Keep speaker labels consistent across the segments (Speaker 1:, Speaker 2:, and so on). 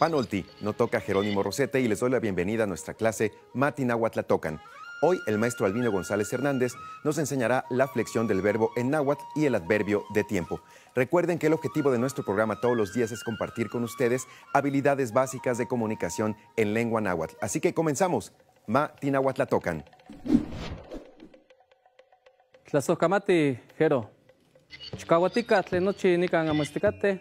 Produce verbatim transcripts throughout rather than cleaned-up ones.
Speaker 1: Panolti, no toca Jerónimo Rosete y les doy la bienvenida a nuestra clase Mati Náhuatl Tocan. Hoy el maestro Albino González Hernández nos enseñará la flexión del verbo en náhuatl y el adverbio de tiempo. Recuerden que el objetivo de nuestro programa todos los días es compartir con ustedes habilidades básicas de comunicación en lengua náhuatl. Así que comenzamos. Mati Náhuatl Tocan.
Speaker 2: Tlazocamati, Jero. Chcahuatica, tlenochi nican amuesticate.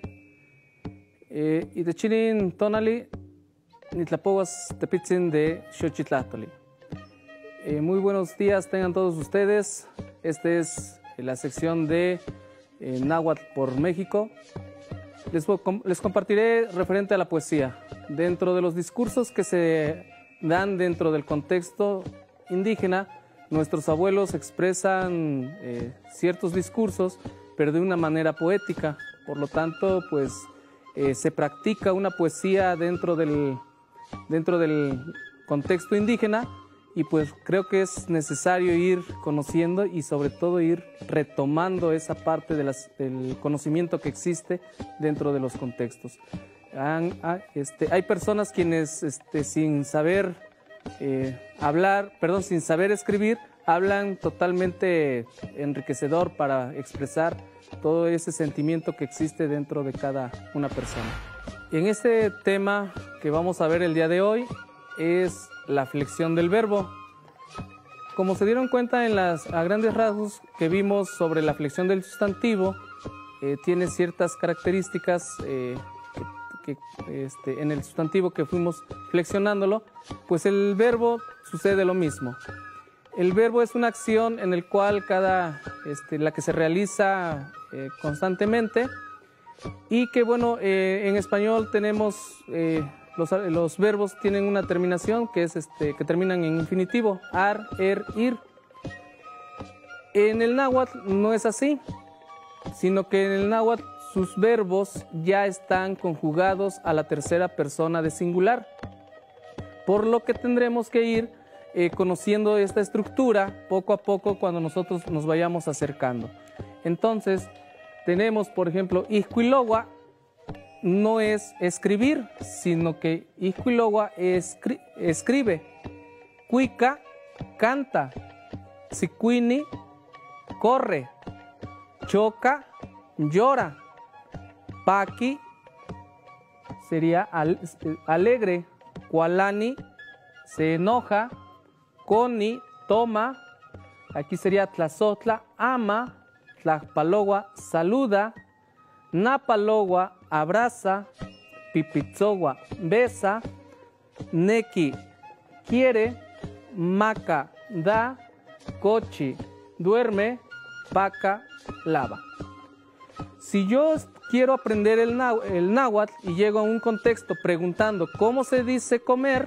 Speaker 2: Y de chilin tonali, nitlapogas tepitzin de Xochitlatoli. Eh, muy buenos días tengan todos ustedes. Esta es la sección de eh, Náhuatl por México. Les, les compartiré referente a la poesía. Dentro de los discursos que se dan dentro del contexto indígena, nuestros abuelos expresan eh, ciertos discursos, pero de una manera poética. Por lo tanto, pues eh, se practica una poesía dentro del, dentro del contexto indígena. Y pues creo que es necesario ir conociendo y sobre todo ir retomando esa parte de las, del conocimiento que existe dentro de los contextos. Han, ha, este, hay personas quienes este, sin saber eh, hablar, perdón, sin saber escribir, hablan totalmente enriquecedor para expresar todo ese sentimiento que existe dentro de cada una persona. En este tema que vamos a ver el día de hoy es la flexión del verbo. Como se dieron cuenta en las a grandes rasgos que vimos sobre la flexión del sustantivo, eh, tiene ciertas características eh, que, que, este, en el sustantivo que fuimos flexionándolo, pues el verbo sucede lo mismo. El verbo es una acción en el cual cada, este, la que se realiza eh, constantemente y que bueno, eh, en español tenemos eh, Los, los verbos tienen una terminación que, es este, que terminan en infinitivo, ar, er, ir. En el náhuatl no es así, sino que en el náhuatl sus verbos ya están conjugados a la tercera persona de singular, por lo que tendremos que ir eh, conociendo esta estructura poco a poco cuando nosotros nos vayamos acercando. Entonces, tenemos, por ejemplo, Ixcuilogua, no es escribir, sino que Ixcuilogua escri escribe. Cuica, canta. Sicuini, corre. Choca, llora. Paqui, sería al alegre. Cualani, se enoja. Coni, toma. Aquí sería Tlazotla, ama. Tlajpalogua, saluda. Napalogua, abraza. Pipitzogua, besa. Neki, quiere. Maca, da. Cochi, duerme. Paca, lava. Si yo quiero aprender el, el náhuatl y llego a un contexto preguntando cómo se dice comer,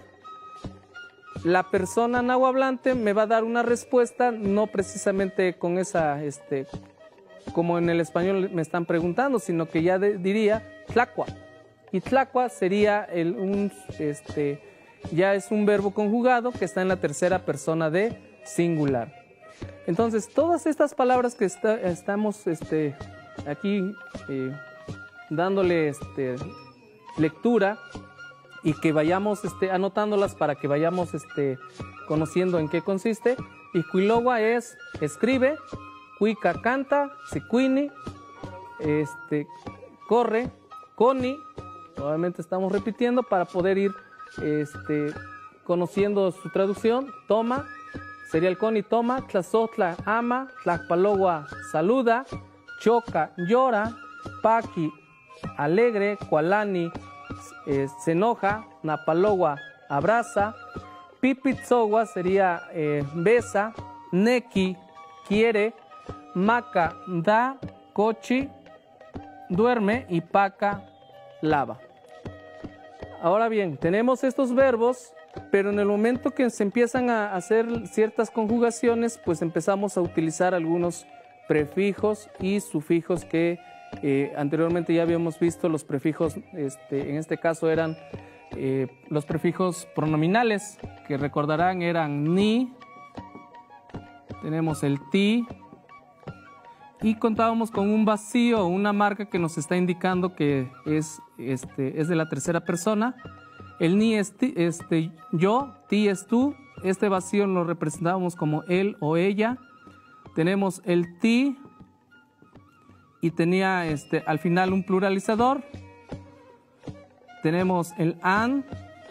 Speaker 2: la persona nahuablante me va a dar una respuesta, no precisamente con esa... Este, como en el español me están preguntando, sino que ya de, diría tlacua. Y tlacua sería el, un, este, ya es un verbo conjugado que está en la tercera persona de singular. Entonces, todas estas palabras que está, estamos este, aquí eh, dándole este, lectura y que vayamos este, anotándolas para que vayamos este, conociendo en qué consiste. Ixcuilogua es escribe. Cuica canta, sicuini, este, corre, coni, obviamente estamos repitiendo para poder ir este, conociendo su traducción. Toma, sería el coni toma. Tlazotla ama. Tlajpalogua saluda. Choca llora. Paqui alegre. Cualani eh, se enoja. Napalogua abraza. Pipitzogua sería eh, besa. Neki quiere. Maca, da, cochi, duerme y paca, lava. Ahora bien, tenemos estos verbos, pero en el momento que se empiezan a hacer ciertas conjugaciones, pues empezamos a utilizar algunos prefijos y sufijos que eh, anteriormente ya habíamos visto. Los prefijos, este, en este caso eran eh, los prefijos pronominales, que recordarán eran ni, tenemos el ti, y contábamos con un vacío, una marca que nos está indicando que es, este, es de la tercera persona. El ni es ti, este, yo, ti es tú. Este vacío lo representábamos como él o ella. Tenemos el ti y tenía este, al final un pluralizador. Tenemos el an,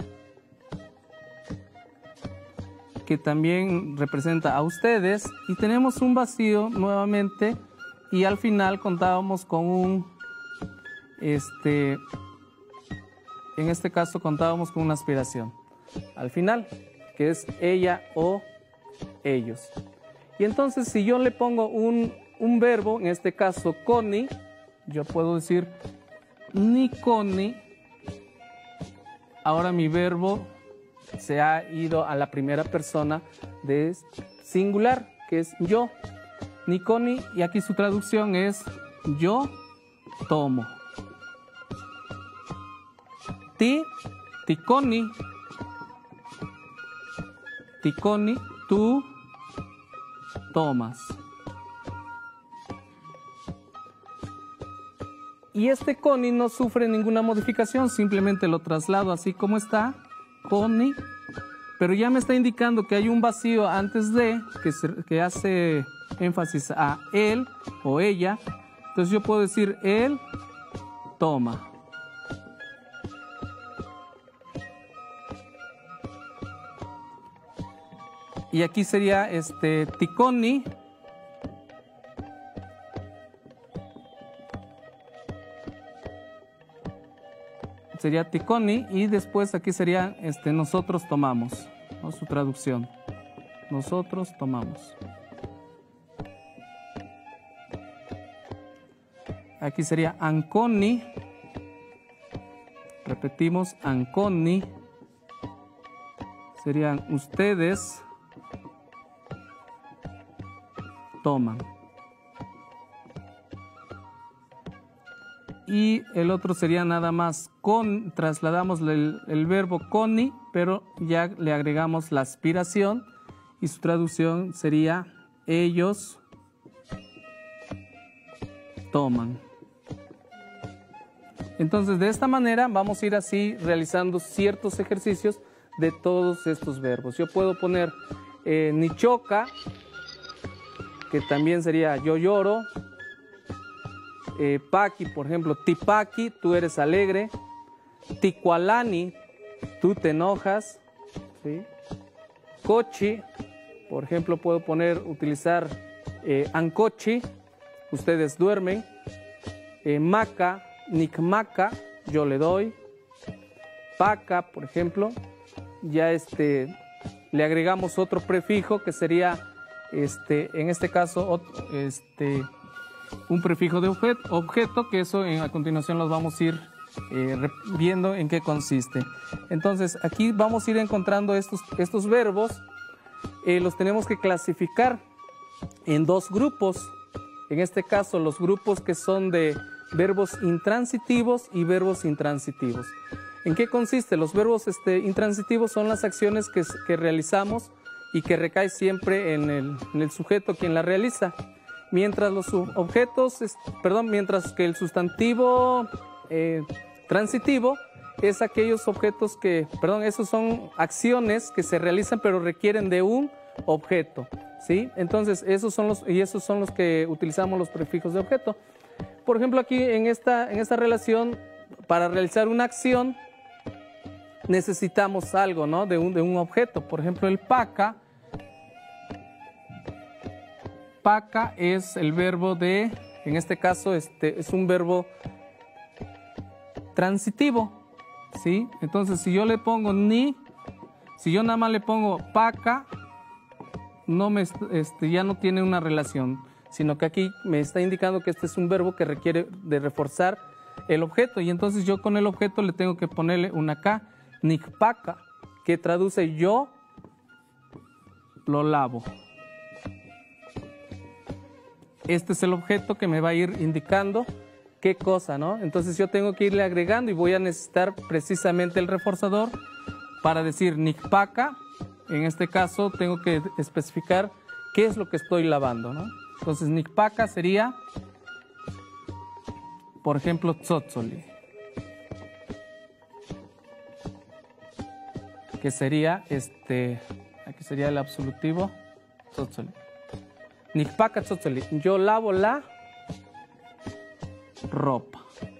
Speaker 2: que también representa a ustedes, y tenemos un vacío nuevamente, y al final contábamos con un, este, en este caso contábamos con una aspiración al final, que es ella o ellos. Y entonces si yo le pongo un, un verbo, en este caso Connie, yo puedo decir ni Connie. Ahora mi verbo se ha ido a la primera persona de singular, que es yo, Niconi, y aquí su traducción es yo tomo. Ti, Ticoni, Ticoni, tú tomas. Y este Coni no sufre ninguna modificación, simplemente lo traslado así como está, Coni, pero ya me está indicando que hay un vacío antes de, que, se, que hace énfasis a él o ella. Entonces yo puedo decir él toma. Y aquí sería este Ticoni. Sería Ticoni, y después aquí sería este, nosotros tomamos, ¿no? Su traducción. Nosotros tomamos. Aquí sería Anconi. Repetimos, Anconi. Serían ustedes toman. Y el otro sería nada más con, trasladamos el, el verbo coni, pero ya le agregamos la aspiración, y su traducción sería ellos toman. Entonces de esta manera vamos a ir así realizando ciertos ejercicios de todos estos verbos. Yo puedo poner eh, nichoca, que también sería yo lloro. Eh, Paqui, por ejemplo, Tipaqui, tú eres alegre. Ticualani, tú te enojas, ¿sí? Cochi, por ejemplo, puedo poner, utilizar eh, Ancochi, ustedes duermen. Eh, maca, Nicmaca, yo le doy. Paca, por ejemplo, ya este, le agregamos otro prefijo que sería, este, en este caso, otro, este, un prefijo de objeto, objeto, que eso en, a continuación los vamos a ir eh, viendo en qué consiste. Entonces aquí vamos a ir encontrando estos, estos verbos, eh, los tenemos que clasificar en dos grupos. En este caso los grupos que son de verbos intransitivos y verbos intransitivos. ¿En qué consiste? Los verbos este, intransitivos son las acciones que, que realizamos y que recae siempre en el, en el sujeto quien la realiza. Mientras los objetos, perdón, mientras que el sustantivo eh, transitivo es aquellos objetos que, perdón, esos son acciones que se realizan pero requieren de un objeto, ¿sí? Entonces, esos son los, y esos son los que utilizamos los prefijos de objeto. Por ejemplo, aquí en esta, en esta relación, para realizar una acción, necesitamos algo, ¿no? De un, de un objeto. Por ejemplo, el paca. Paca es el verbo de, en este caso, este, es un verbo transitivo, ¿sí? Entonces, si yo le pongo ni, si yo nada más le pongo paca, no me, este, ya no tiene una relación, sino que aquí me está indicando que este es un verbo que requiere de reforzar el objeto, y entonces yo con el objeto le tengo que ponerle una K, nikpaca, que traduce yo lo lavo. Este es el objeto que me va a ir indicando qué cosa, ¿no? Entonces yo tengo que irle agregando y voy a necesitar precisamente el reforzador para decir nikpaca. En este caso tengo que especificar qué es lo que estoy lavando, ¿no? Entonces, nikpaka sería, por ejemplo, tzotzoli, que sería, este, aquí sería el absolutivo, tzotzoli. Nikpaka tzotzoli, yo lavo la ropa.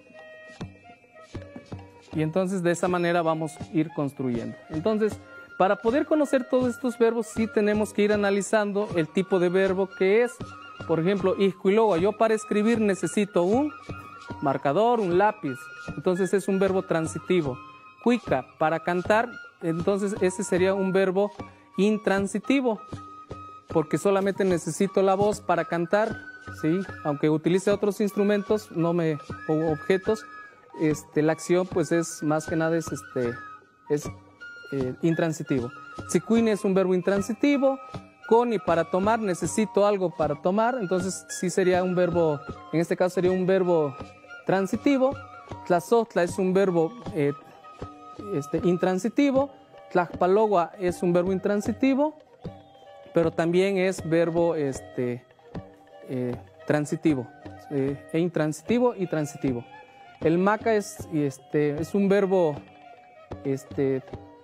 Speaker 2: Y entonces de esa manera vamos a ir construyendo. Entonces, para poder conocer todos estos verbos, sí tenemos que ir analizando el tipo de verbo que es. Por ejemplo, ihkuiloga, yo para escribir necesito un marcador, un lápiz. Entonces es un verbo transitivo. Cuica, para cantar, entonces ese sería un verbo intransitivo, porque solamente necesito la voz para cantar, ¿sí? Aunque utilice otros instrumentos no me, o objetos, este, la acción pues es más que nada es, este, es eh, intransitivo. Tsicuini es un verbo intransitivo. Coni, para tomar, necesito algo para tomar, entonces sí sería un verbo, en este caso sería un verbo transitivo. Tlazotla es un verbo eh, este, intransitivo. Tlajpalogua es un verbo intransitivo, pero también es verbo este, eh, transitivo, eh, e intransitivo y transitivo. El maca es, este, es un verbo este,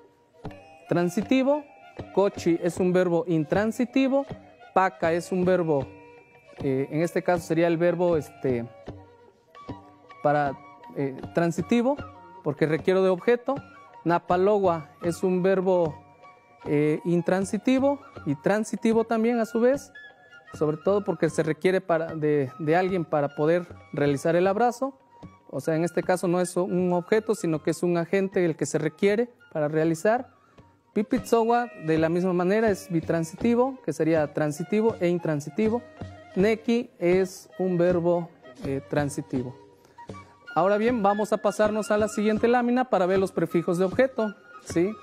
Speaker 2: transitivo. Cochi es un verbo intransitivo. Paca es un verbo, eh, en este caso sería el verbo este, para eh, transitivo, porque requiero de objeto. Napalogua es un verbo eh, intransitivo y transitivo también a su vez, sobre todo porque se requiere para, de, de alguien para poder realizar el abrazo. O sea, en este caso no es un objeto, sino que es un agente el que se requiere para realizar. Pipitzowa, de la misma manera, es bitransitivo, que sería transitivo e intransitivo. Neki es un verbo eh, transitivo. Ahora bien, vamos a pasarnos a la siguiente lámina para ver los prefijos de objeto, ¿sí?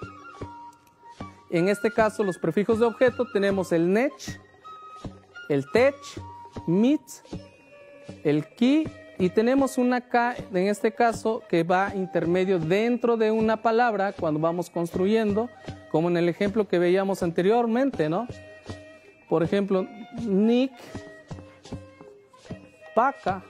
Speaker 2: En este caso, los prefijos de objeto tenemos el nech, el tech, mit, el ki, y tenemos una K, en este caso, que va intermedio dentro de una palabra cuando vamos construyendo, como en el ejemplo que veíamos anteriormente, ¿no? Por ejemplo, nik, paca.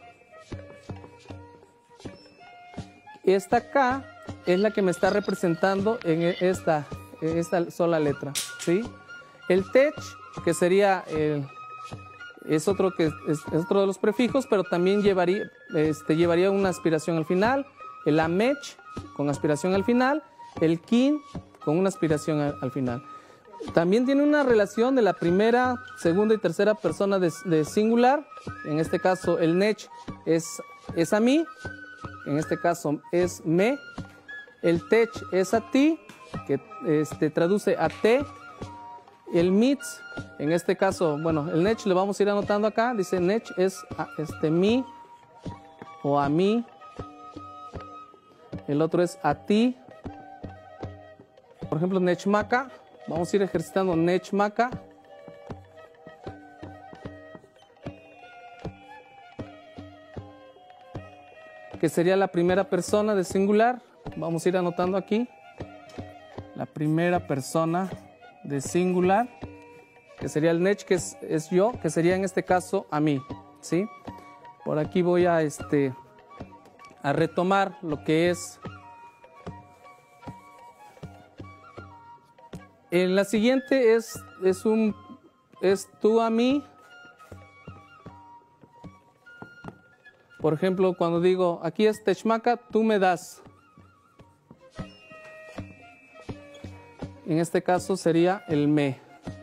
Speaker 2: Esta K es la que me está representando en esta, en esta sola letra, ¿sí? El tech, que sería el... Es otro, que es, es otro de los prefijos, pero también llevaría, este, llevaría una aspiración al final. El amech, con aspiración al final. El kin, con una aspiración al, al final. También tiene una relación de la primera, segunda y tercera persona de, de singular. En este caso, el nech es, es a mí. En este caso, es me. El tech es a ti, que este, traduce a te. El mitz, en este caso, bueno, el nech lo vamos a ir anotando acá. Dice nech es a, este, mi o a mí. El otro es a ti. Por ejemplo, nechmaka. Vamos a ir ejercitando nechmaka. Que sería la primera persona de singular. Vamos a ir anotando aquí. La primera persona de singular, que sería el nech, que es, es yo, que sería en este caso a mí, ¿sí? Por aquí voy a, este, a retomar lo que es. En la siguiente es, es un, es tú a mí. Por ejemplo, cuando digo, aquí es techmaca, tú me das. En este caso sería el me.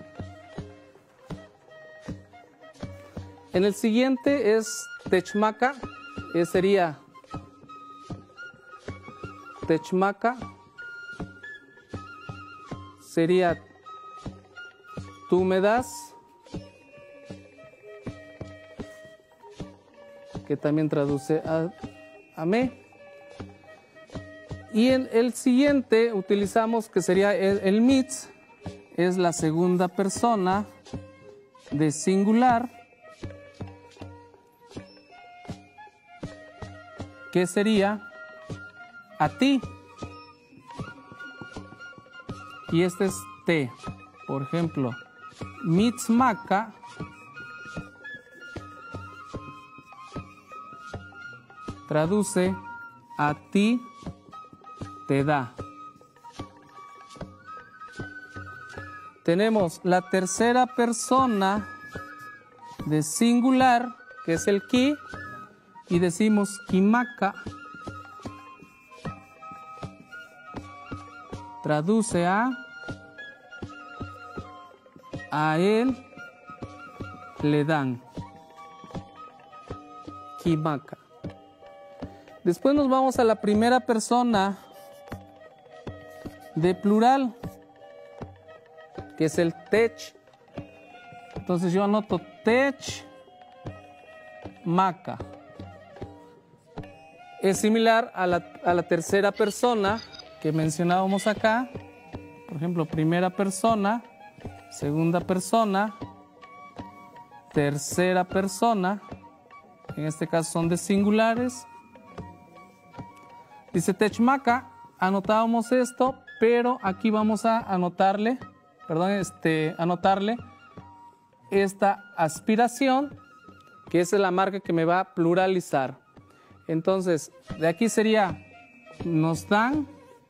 Speaker 2: En el siguiente es techmaca, eh, sería techmaca, sería tú me das, que también traduce a, a me. Y en el siguiente utilizamos que sería el, el mitz, es la segunda persona de singular, que sería a ti. Y este es te. Por ejemplo, mitzmaka traduce a ti te da. Tenemos la tercera persona de singular, que es el ki, y decimos kimaka. Traduce a a él le dan. Kimaka. Después nos vamos a la primera persona de plural, que es el tech. Entonces yo anoto tech maca. Es similar a la, a la tercera persona que mencionábamos acá. Por ejemplo, primera persona, segunda persona, tercera persona. En este caso son de singulares. Dice techmaca, anotábamos esto, pero aquí vamos a anotarle, perdón, este, anotarle esta aspiración, que es la marca que me va a pluralizar. Entonces, de aquí sería, nos dan.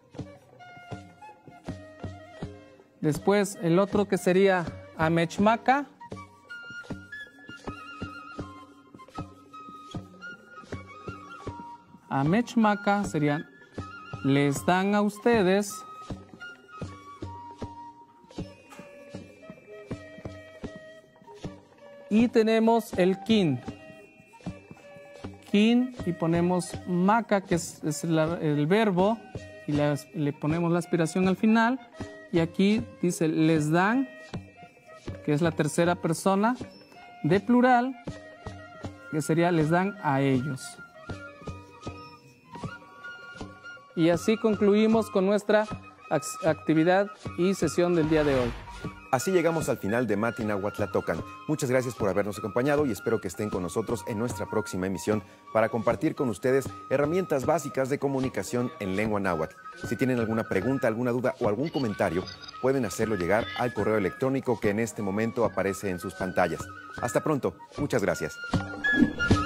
Speaker 2: Después, el otro que sería amechmaca. Amechmaca serían, les dan a ustedes. Y tenemos el kin. Kin y ponemos maca, que es, es la, el verbo, y la, le ponemos la aspiración al final. Y aquí dice les dan, que es la tercera persona de plural, que sería les dan a ellos. Y así concluimos con nuestra actividad y sesión del día de hoy.
Speaker 1: Así llegamos al final de Mati Nahuatl Tlatocan. Muchas gracias por habernos acompañado y espero que estén con nosotros en nuestra próxima emisión para compartir con ustedes herramientas básicas de comunicación en lengua náhuatl. Si tienen alguna pregunta, alguna duda o algún comentario, pueden hacerlo llegar al correo electrónico que en este momento aparece en sus pantallas. Hasta pronto. Muchas gracias.